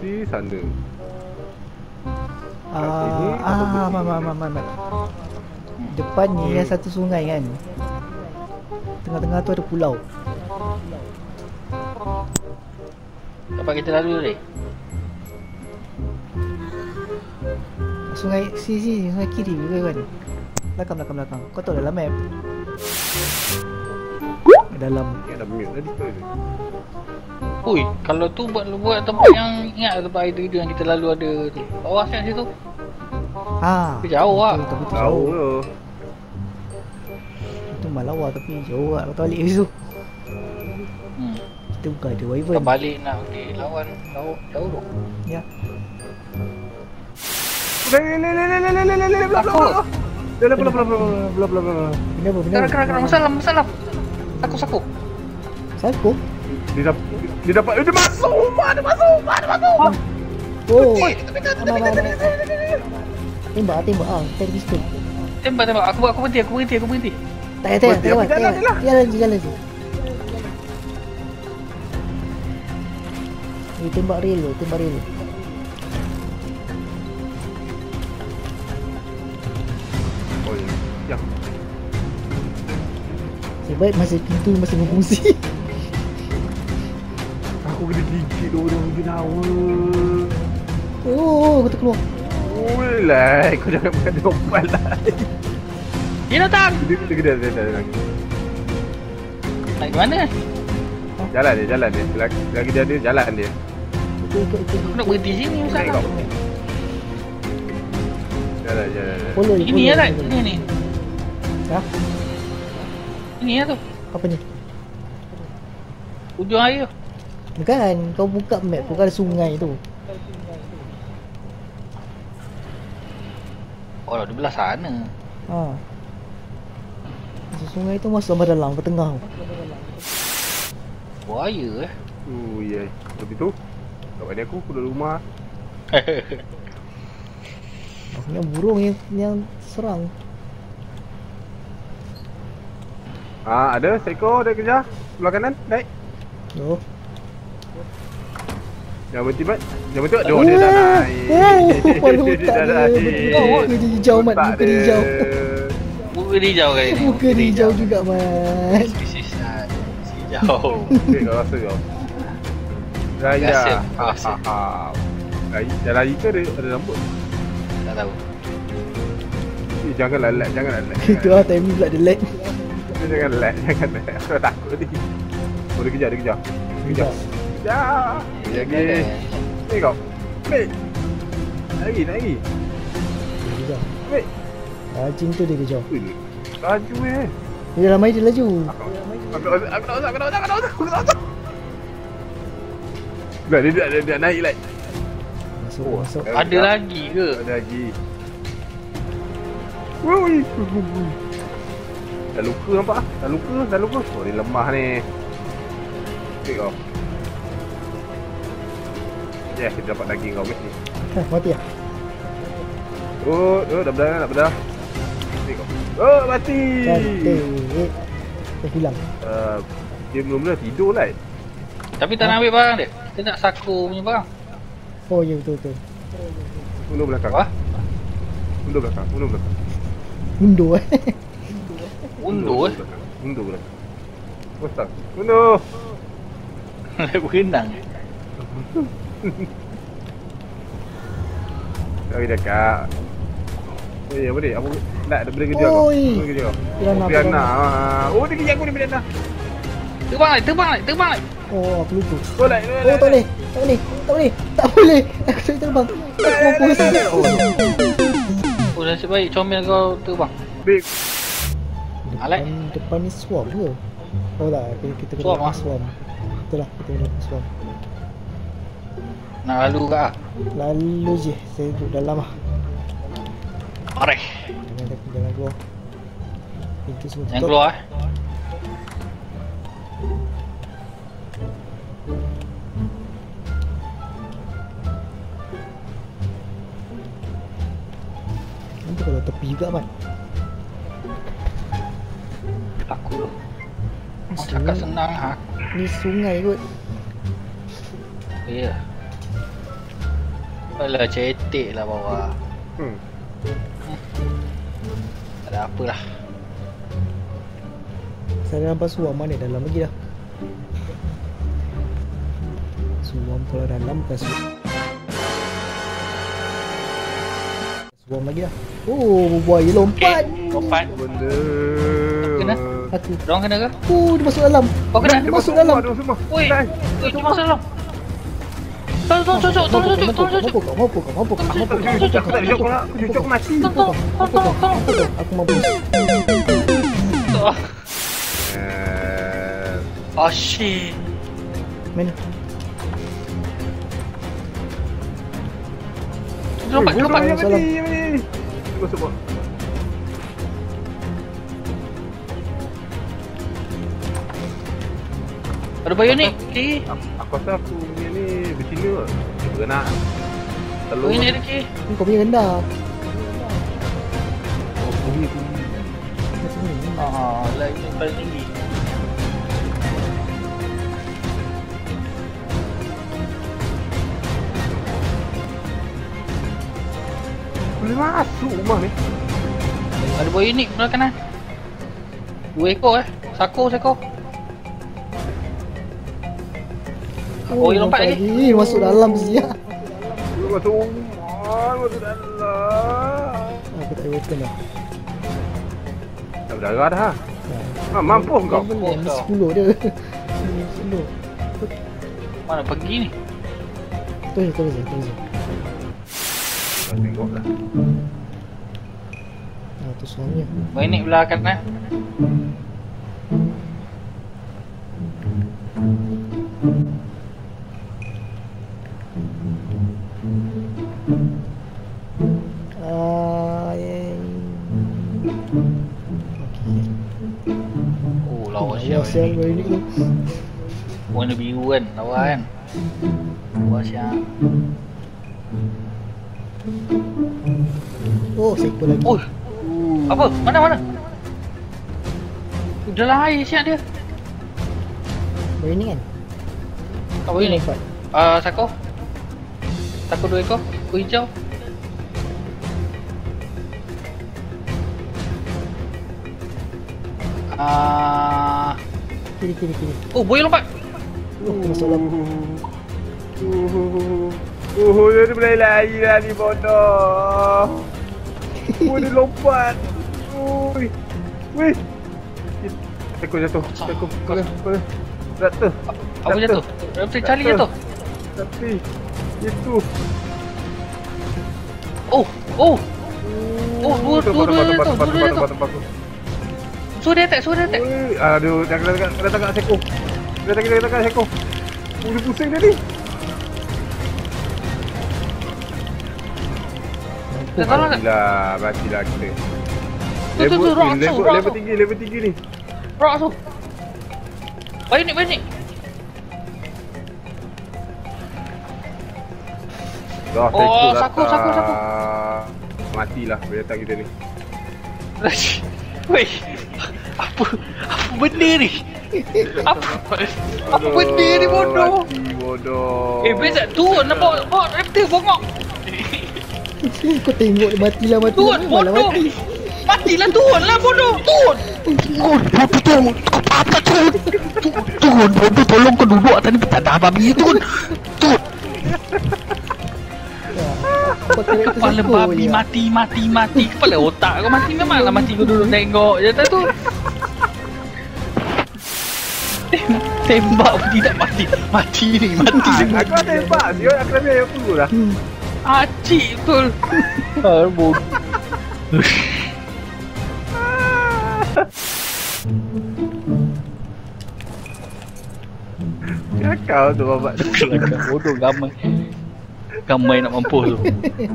di sana. Mat. Depan ni yang satu sungai kan. Tengah-tengah tu ada pulau. Dapat kita lalu ni. Sungai sungai kiri juga kan. Belakang. Kau tahu dalam map. Dalam. Ada mute tadi tu. Ui, kalau tu buat tempat yang ingat tempat air terjun yang kita lalu ada tu. Bawah situ. Tapi jauh lah. Tapi Jauh tu. Itu Malawa tapi jauh lah. Kau balik situ. Kita bukan ada Wyvern. Kau balik nak pergi lawan jauh tu. Ya. Belum. Kenapa? Masalah. Saku. Dia dapat dia masuk rumah, dia masuk. Oh. Tembak. Tadi pistol. Tembak. Aku berhenti. Tak jalan je. Ni tembak rel. Oh ya. Sebab masa pintu masih berfungsi. Aku kena gigit orang jenawa. Oh, aku terkeluar. Oi lah, kau jangan makan dompet lah. Dia datang. Dia. Naik ke mana? Jalan dia. Lagi dia ada jalan dia. Aku nak berhenti sini masalah. Jalan. Follow. Ini ya tak? Ini. Ha? Ini ya tu. Apa ni? Ujung air. Bukan, kau buka map tu kan ada sungai tu. Oh, di belah sana. Masa sungai tu masuk sampai dalam, ke tengah. Buaya Oh ya. Tapi tu kat mana aku dah rumah. Maksudnya burung yang serang. Ada seekor dia kejar sebelah kanan, naik. Oh. Jangan berhenti, Mat. Dia dah naik. Kepala otak dia. Muka dia hijau, Mat. Muka dia hijau. Muka dia hijau kali ni. Muka dia hijau juga, Mat. Spesies hijau. Okay, kau rasa kau. Raya. Rasa. Dah lari ke ada rambut? Tak tahu. Jangan lag. Itu lah timing pula dia lag. Jangan lag. Aku dah takut ni. Oh, dia kejar. Kejar. Lagi. Ni kau. Naik. Lagi. Wait. Rajin tu dia kejar. Laju Dia dalam air dia laju. Aku nak usah. Dia naik like. Masuk. Ada lagi ke? Ada lagi. Woi. Dah luka nampak? Dah luka. Oh, dia lemah ni. Okey kau. Ya, kita dapat daging kau mesti. Mati lah. Oh, dah bedah. Okey kau. Oh, mati. Cantik. Dia hilang. Dia mula-mula tidur lah. Tapi tak nak ambil barang dia. Kita nak saku punya barang. Oh, ya betul. Mundur belakang. Wah? Mundur belakang. Mundur Undur Mundur belakang. Ustaz. Mundur. berenang. Kau dekat. Ya, boleh. Apa nak ada benda kerja kau? Oi. Benda kerja kau. Piranha. Oh, dia kejar aku ni piranha. Terbang naik. Oh, aku lupa. Boleh. Oh, tak boleh. Aku tak terbang. Aku mampus. Oh, nasib baik comel kau terbang. Big. Alek. Depan ni swarm ke? Oh tak, kita kena Swarm lawan ah? swarm. Betul lah, kita kena lawan swarm. Nak lalu ke ah? Lalu je, saya duduk dalam lah. Mari. Jangan keluar. Pintu semua tutup. Yang keluar Nanti kalau tepi juga, Mat. Aku tu. Cakap senang ha. Ni sungai kot. Ya. Alah, cetek lah bawah. Tak ada apalah. Saya nampak suam mana dalam lagi dah. Suam pula dalam bukan suam. Suam lagi dah. Oh, buaya lompat. Lompat. Benda. Kena? Aku. Diorang kena ke? Dia masuk dalam. Oh, kena? Dia masuk dalam. Dia semua. Oi, tu masuk dalam. Tolong, Mampu kau. Aku mati. Aku mampu. Oh shit. Mana? Lompat. Masuk. Ada bayonik. Okay. Aku rasa aku punya ni betina lah. Dia beranak. Telur. Bayonik ada ke? Kau punya rendah. Oh, bunyi tu. Lagi paling tinggi. Boleh masuk rumah ni. Ada bayonik belah kanan. 2 ekor Sako. Oh, dia lompat lagi. Masuk dalam siap. Masuk rumah. Masuk dalam. Aku tak ada weapon dah. Tak berdarah dah. Mampus kau. Ni 10 dia. 10. Mana pergi ni? Terus. Tengok lah. Tu suaminya. Bayonik belah kanan. Oh, lawa siap bayonik tu. Warna biru kan, lawa kan. Lawa siap. Oh, seko lagi. Oh, apa? Mana? Dalam air siap dia. Bayonik kan? Apa ini? Sako 2 ekor. Aku hijau. Kiri. Oh, buaya lompat. Masuk dalam. Dia boleh lari lah ni bodoh. Dia lompat. Wih. Ekor jatuh. Boleh. Raptor. Apa jatuh? Raptor Charlie jatuh. Tapi itu. Oh, dua jatuh. Suruh dia attack. Aduh, dah tangkap Seko. Dia tangkap Seko. Dia pusing dia ni. Matilah kita. Level tinggi ni. Rock tu. Bayonik. Sako. Matilah binatang kita ni. Weh. Apa benda ni? Apa benda ni bodoh? Mati bodoh. Bezat turun nak bawa raptor bongok. Kau tengok dia matilah. Turun bodoh. Matilah turunlah bodoh. Turun bodoh, tolong kau duduk atas ni, tak ada babi turun. Kepala babi mati. Kepala otak kau mati, memanglah mati kau duduk tengok je tu. Tembak pun tidak mati. Mati semua. Aku tembak, dia aku dah biar aku lah. Acik betul. Bodoh. Kau tu babat. Kelakar bodoh gamai nak mampus tu.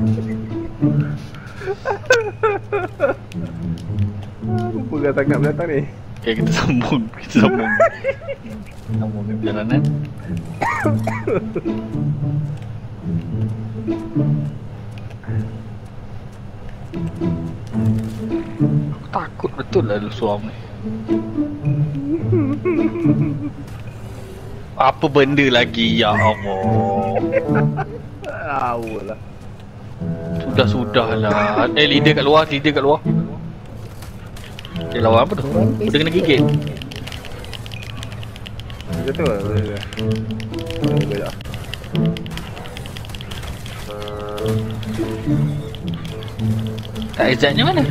Lupa kau tangkap binatang ni. Okay, kita sambung perjalanan. Aku takut betul lah suam ni. Apa benda lagi, ya Allah. Tahu lah. Sudahlah. Leader kat luar, leader kat luar. Dia lawan apa tu? Dia kena gigit. Betul lah. Betul. Tak exactnya mana?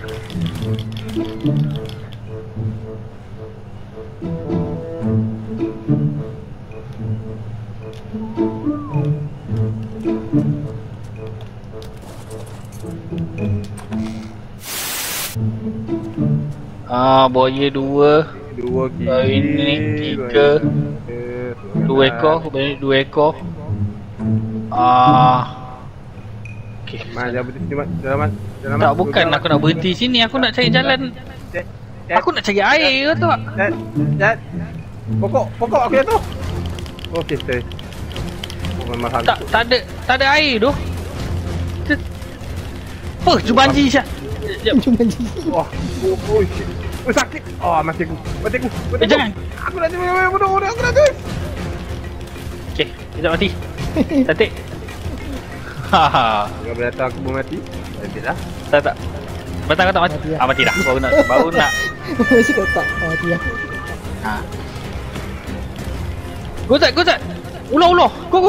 Buaya 2. 2 kiri. Ini 3. 2 ekor, banyak 2 ekor. Okay. Mas, jangan berhenti sini, Mas. Jalan. Tak, bukan aku nak berhenti sini, aku nak cari jalan. Aku nak cari air tu. Jat. Pokok aku jatuh. Okey, stay. Memang hantu. Tak ada air tu. Apa? Jumanji Syah. Jumanji. Wah. Oh shit. Oh sakit. Oh mati aku. Jangan. Aku nak bodoh. Aku nak tulis. Okey, kita mati. Cantik. Haha. Jangan berdatang aku mati. Cantiklah. Tak. Batang kau tak mati. Mati dah. Baru nak. Masih kau tak mati lah. Gozat. Ular. Go.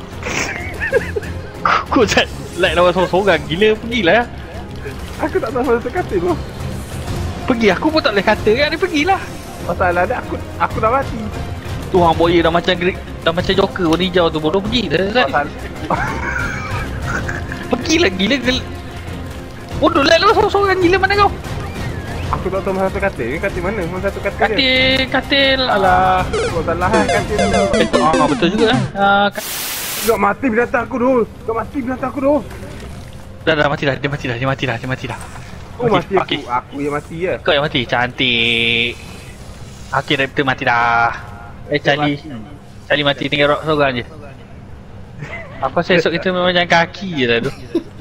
Gozat. Like lawan sorang gila, pergilah ya. Aku tak tahu satu kata tu. Pergi, aku pun tak boleh kata kan, dia pergilah. Masalah dia aku dah mati. Tu hang boya dah macam Joker warna hijau tu, bodoh pergi dah. Masalah. Pergilah gila. Bodoh lah lu sorang gila mana kau? Aku tak tahu masa satu kata. Ni kata mana? Masa satu kata dia. Katil. Alah. Kau salah katil tu. Betul juga Dah mati binatang aku dulu. Dah mati dah. Dia mati dah. Oh mati aku. Okay. Aku yang mati ya. Kau yang mati. Cantik. Okay, Raptor mati dah. Charlie mati tinggal rock seorang je. Aku rasa esok kita memang jalan kaki je lah tu.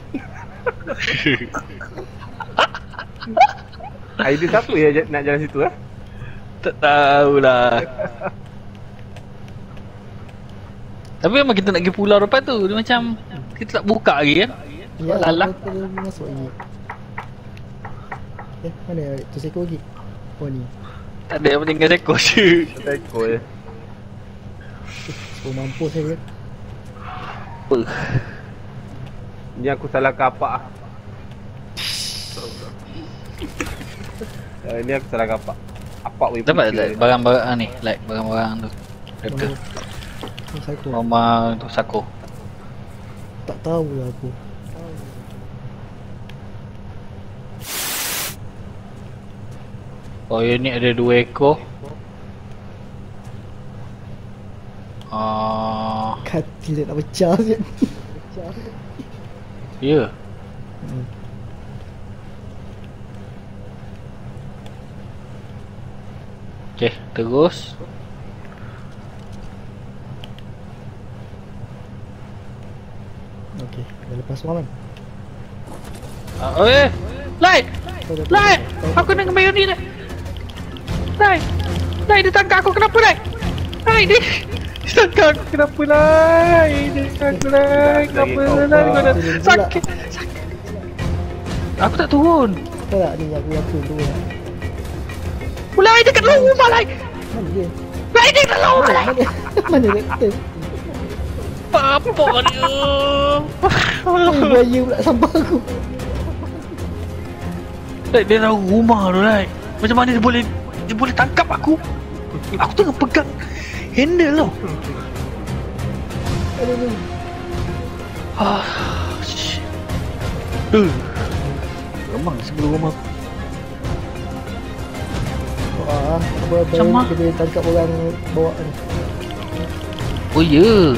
Idea siapa ya nak jalan situ eh? Tak tahulah. Tapi memang kita nak pergi pulau depan tu. Dia macam kita tak buka lagi kan? Ya, Alah. aku masuk lagi. Mana tu seko lagi? Oh ni. Tak ada yang tinggal ekor je. Ekor je. So mampus saya. Apa? Ni aku salah kapak. Ni aku salah kapak. Apak weh. Dapat tak barang-barang ni? Like barang-barang tu. Raptor. Seko. Mama tu Sako. Tak tahu lah aku. Oh, yang ni ada 2 ekor. Katil nak pecah je. Ya. Okay, terus. Okey, dah lepas malam. Light! Aku nak kembali ni dah. Light, dia tangkap aku kenapa Light? Light, dia tangkap aku kenapa Light? Kenapa Light? Sakit. Aku tak turun. Tak tak ni aku turun. Light dekat luar rumah Light. Mana dia? Light dia kat luar rumah Light. Mana dia? Apa dia? Buaya pula sampah aku. Light dia tahu rumah tu Light. Macam mana dia boleh tangkap aku? Aku tengah pegang handle tau. Aduh. Shit. Remang sebelum rumah aku. Wah, apa dia tangkap orang bawa ni. Oh ya.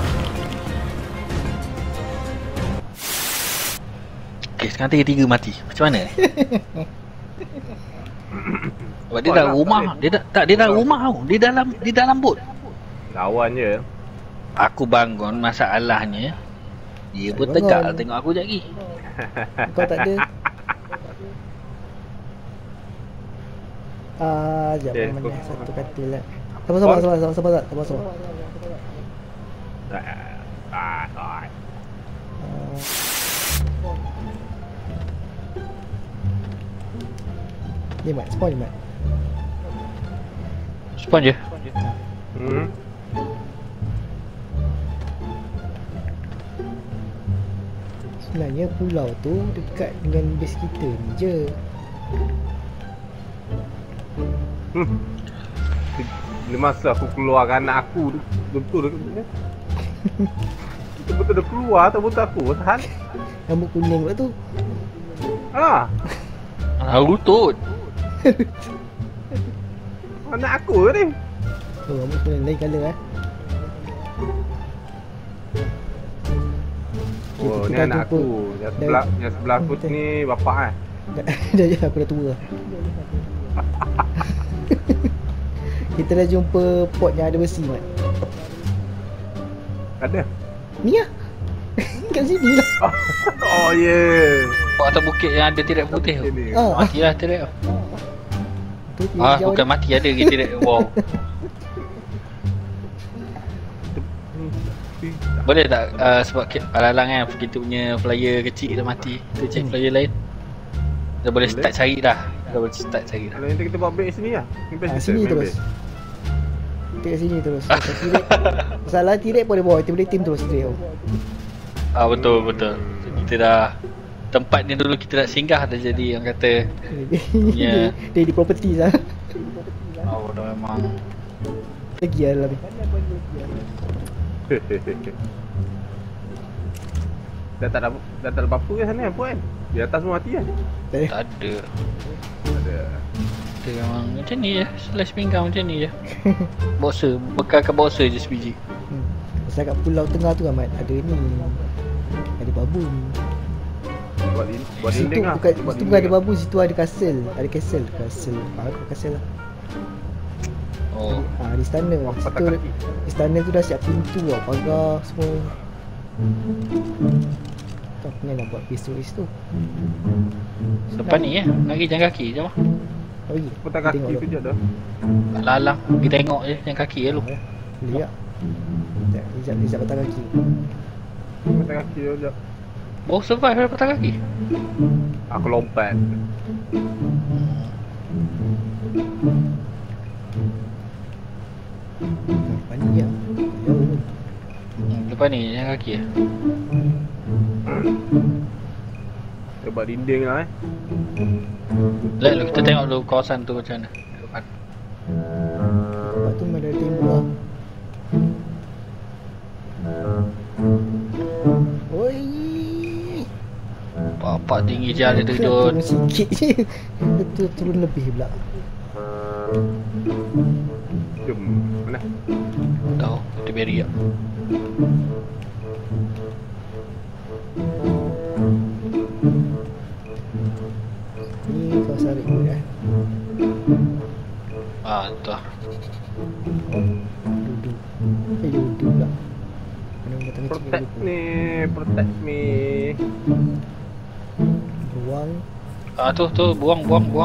Okay, sekarang tiga mati. Macam mana ni? Sebab dia dalam rumah. Dia dalam rumah tau. Dia dalam bot. Lawan je. Aku bangun, masalahnya dia pun tegak tengok aku sekejap lagi. Kau tak ada. Sekejap mana satu katil lah. Sabar. Ni Mat, spawn je Mat. Spawn je. Sebenarnya pulau tu dekat dengan base kita ni je. Bila masa aku keluarkan anak aku tu, betul dekat sini. Betul-betul dia keluar tak betul aku, tahan. Rambut kuning pula tu. Ha, Rutut. anak aku ni. Oh, rambut kuning lain colour Oh, kita ni dah anak jumpa. aku. Yang sebelah aku Betul. ni bapak kan. Dah je aku dah tua. Kita dah jumpa pot yang ada besi Mat. Ada. Ni lah. Kat sini lah. Oh yeah. Kau atas bukit yang ada tirai putih tu. Ini. Matilah tirai tu. Tu tirai jauh Bukan ni. mati, ada ke tirai. Wow. Boleh tak sebab alang-alang kan kita punya flyer kecil dah mati. Kita cek flyer lain. Dah boleh start cari dah. Dah boleh start cari dah. Kalau yang kita buat break sini lah. Ni best kita Sini main terus. break. Kita kat sini terus. Tirai. Masalah tirai pun dia bawa. Kita boleh team terus tirai tu. Betul. Kita dah tempat ni dulu kita nak singgah dah jadi orang kata Ya. Dia di property lah. dah memang Lagi lah dalam ni. Dah tak ada apa-apa ke sana apa kan? Di atas semua mati kan? Tak ada. tak ada. Ada. Kita memang macam ni je. Slash pinggang macam ni je. Boxer, bekalkan boxer je sebiji. Pasal kat pulau tengah tu kan Mat, ada ni. Ada babun. Buat Situ dinding lah. bukan, Buat situ dinding bukan ada lah. babun, situ ada castle. Ada castle. Castle lah. Oh, Di istana. Wah, Situ patah kaki. istana tu dah siap pintu lah, pagar semua. Tak pernah nak buat base turis tu. depan ni nak pergi jalan kaki je mah. Oh iya. Patah kaki kejap dah. Lalang, pergi tengok je jalan kaki je lu. Lihat. Sekejap patah kaki. Patah kaki kejap. Oh, survive dah patah kaki. Aku lompat. Panik ya. Jauh. Depan ni jalan kaki je. Dia buat dinding lah Let lu kita tengok dulu kawasan tu macam mana. Depan. Lepas tu ada tembok lah. Oi. Bapak tinggi je ada terjun. Turun sikit je. Itu turun lebih pula. Jom. Mana? Tahu, kita beri ya. Ni kawasan Redwood kan. Entah. Duduk. Duduk pula. Kena datang kecil Protect dulu. me. Protect me. Ruang. Tu buang.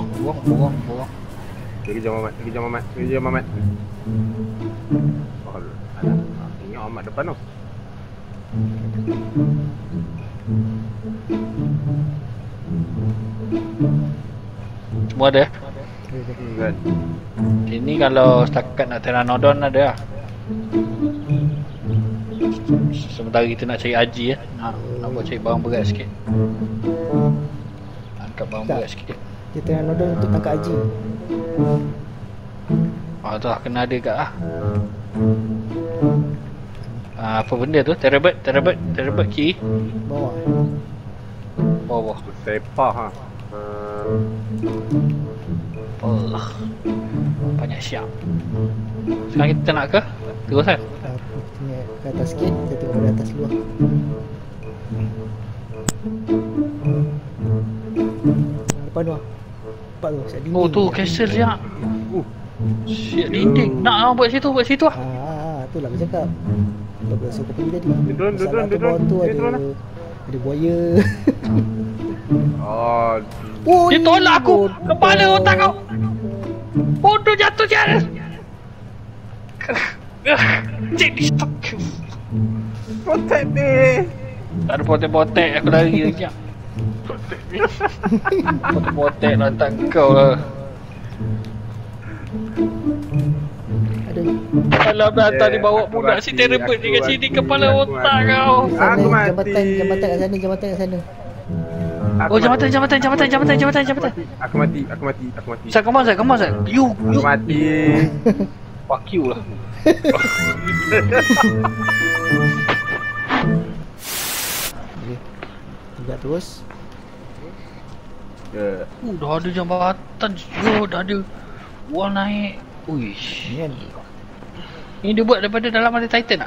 Pergi jam Mamat. Pergi jam Mamat. Oh, ada. Ingat Mamat depan tu. Semua ada. Kan. Ini kalau setakat nak Pteranodon ada lah. Sementara kita nak cari Haji ya. Nak buat cari barang berat sikit. Angkat barang Tak. berat sikit. Dia tengah nodon untuk tangkap Haji. Tu lah kena ada kat lah. Apa benda tu? Terabat kiri. Bawah. Bawah. Sepah ha. Allah. Banyak siap. Sekarang kita nak ke? Terus kan? Aku tengok ke atas sikit. Kita tengok dari atas luar. Depan tu lah. Nampak tu, siap dinding. Oh tu castle siap. Siap dinding. Nak lah buat situ lah. Tu lah aku cakap. Tak boleh suruh kau pergi tadi. Dia drone, Masalah tu dia drone. bawah tu Dia ada drone lah. ada buaya. Oh, Oi, Dia tolak aku. bodoh. Kepala otak kau. Bodoh jatuh je ada. Cik di stop. protect me. Tak ada potek-potek. Aku lari sekejap. Potek-potek lah tak kau lah. Aduh. Alam datang Yeah, dibawa aku budak mati, si terebut aku ni kat sini mati, kepala aku otak mati. kau. Sana, Aku mati. jambatan kat sana, jambatan kat sana. Oh jambatan. Aku mati. Zat, come on Zat. You. Aku mati. Fuck you lah. Okey. Juga terus. Ya. Dah ada jambatan. Yo, dah ada. Wall naik. Uish. Ni kan. Ini dia buat daripada dalam ada Titan tak?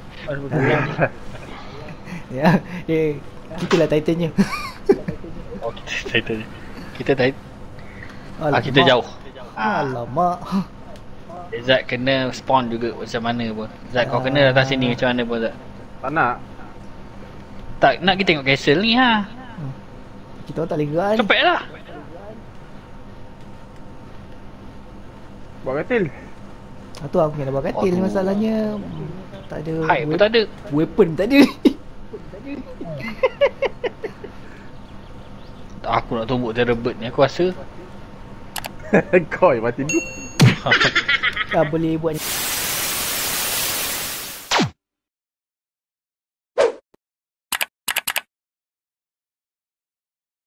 Ya. Kita lah Titannya. Oh, kita Titan. Kita Titan. Alamak. Kita jauh. Alamak. Zat kena spawn juga macam mana pun. Zat kau kena datang sini macam mana pun Zat. Tak nak. Tak nak kita tengok castle ni ha. Kita orang tak boleh gerak ni. Cepet lah. Buat katil. Tu aku kena buat katil Aduh. masalahnya. Tak ada. Hide pun tak ada. Weapon tak ada. Aku nak tumbuk terebut ni aku rasa. Kau yang mati dulu. Tak boleh buat ni.